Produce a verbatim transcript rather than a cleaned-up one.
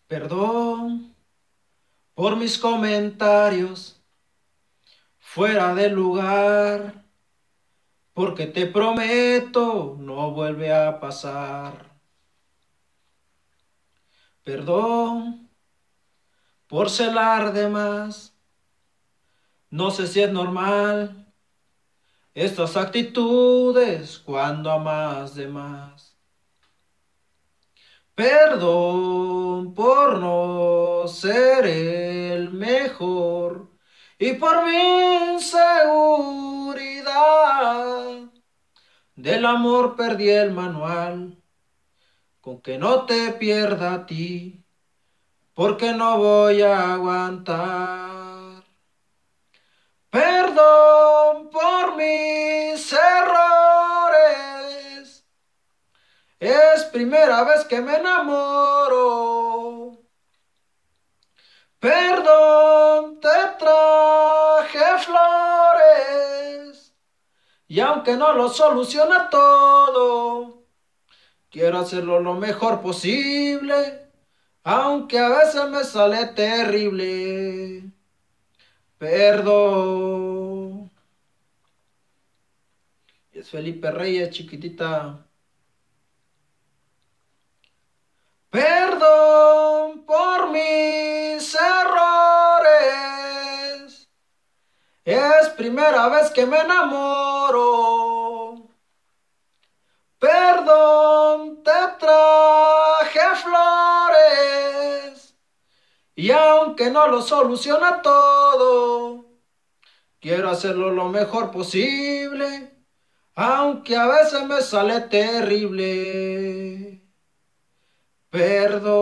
Perdón por mis comentarios fuera de lugar, porque te prometo no vuelve a pasar. Perdón por celar de más, no sé si es normal estas actitudes cuando amas de más. Perdón por no ser el mejor y por mi inseguridad. Del amor perdí el manual, con que no te pierda a ti, porque no voy a aguantar. Perdón por mis errores, es primera vez que me enamoro. Perdón, te traje flores, y aunque no lo soluciona todo, quiero hacerlo lo mejor posible, aunque a veces me sale terrible. Perdón. Es Felipe Reyes, chiquitita. Perdón por mis errores, es primera vez que me enamoro. Perdón, te traje flores, y aunque no lo soluciona todo, quiero hacerlo lo mejor posible, aunque a veces me sale terrible. Perdón.